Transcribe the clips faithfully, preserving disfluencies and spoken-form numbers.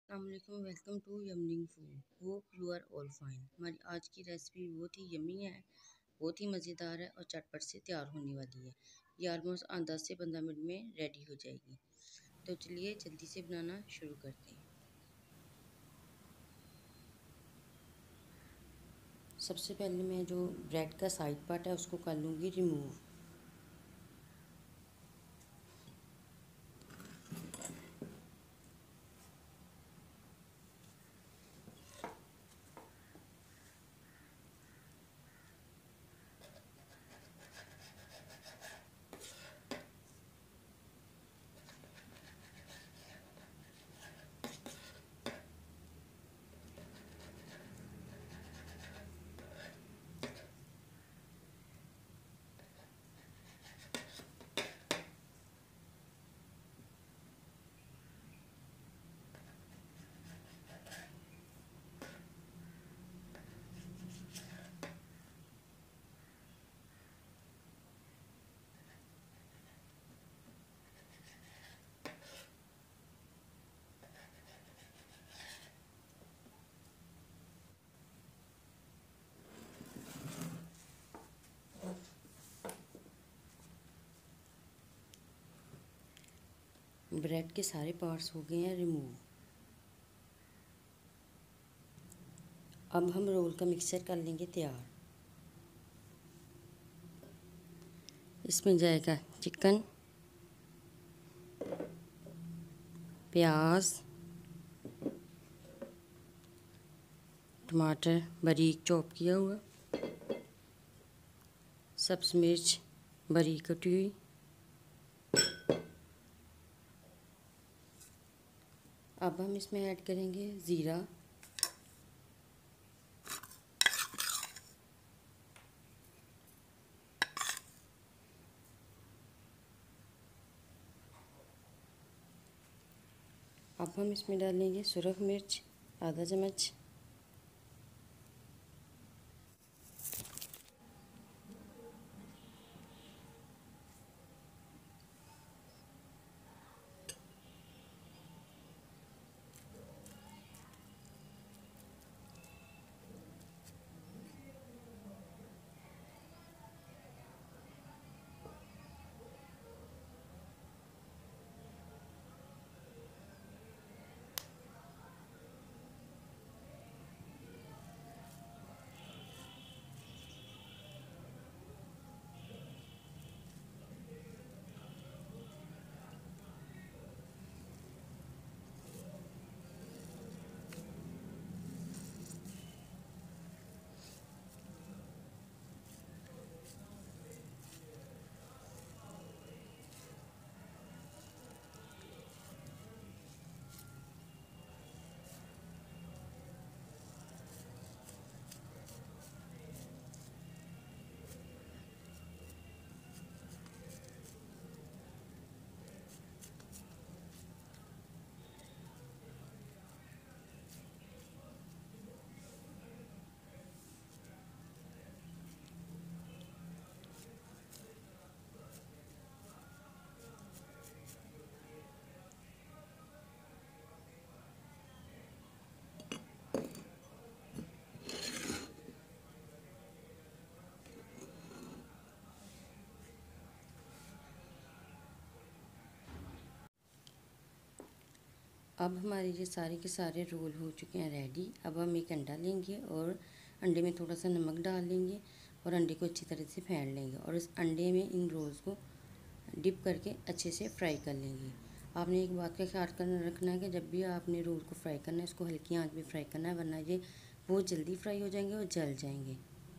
अस्सलामुअलैकुम, welcome to yumning food. Hope you are all fine. हमारी आज की रेसिपी बहुत ही यमी है, बहुत ही मज़ेदार है और चटपट से तैयार होने वाली है। ये ऑलमोस्ट दस से पंद्रह मिनट में रेडी हो जाएगी। तो चलिए जल्दी से बनाना शुरू करते हैं। सबसे पहले मैं जो ब्रेड का साइड पार्ट है उसको कर लूँगी रिमूव। ब्रेड के सारे पार्ट्स हो गए हैं रिमूव। अब हम रोल का मिक्सचर कर लेंगे तैयार। इसमें जाएगा चिकन, प्याज, टमाटर बारीक चॉप किया हुआ, सब्ज़ मिर्च बारीक कटी हुई, अब हम इसमें ऐड करेंगे ज़ीरा, अब हम इसमें डालेंगे सुरख मिर्च आधा चम्मच, अब हमारे ये सारे के सारे रोल हो चुके हैं रेडी। अब हम एक अंडा लेंगे और अंडे में थोड़ा सा नमक डाल लेंगे और अंडे को अच्छी तरह से फेंट लेंगे और इस अंडे में इन रोल्स को डिप करके अच्छे से फ्राई कर लेंगे। आपने एक बात का ख्याल करना रखना है कि जब भी आपने रोल को फ्राई करना है इसको हल्की आंच में फ्राई करना है, वरना ये बहुत जल्दी फ्राई हो जाएंगे और जल जाएंगे।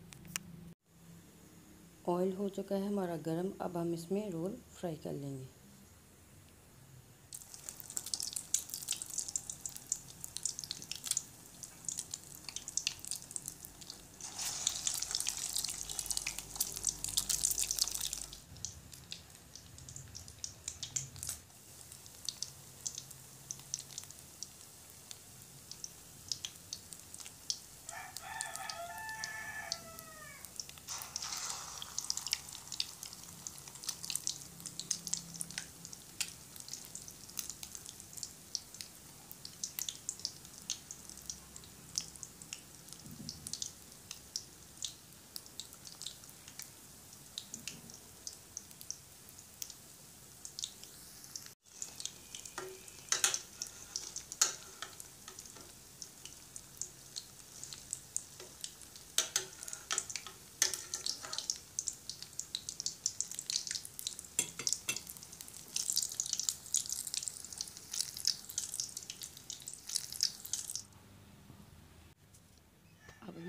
ऑयल हो चुका है हमारा गर्म, अब हम इसमें रोल फ्राई कर लेंगे।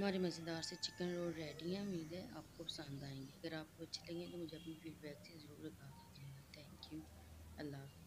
हमारे मज़ेदार से चिकन रोल रेडी हैं। उम्मीद है आपको पसंद आएंगे। अगर आपको अच्छे लगे तो मुझे अपनी फीडबैक से ज़रूर बता दीजिएगा। Thank you. अल्लाह हाफ़िज़।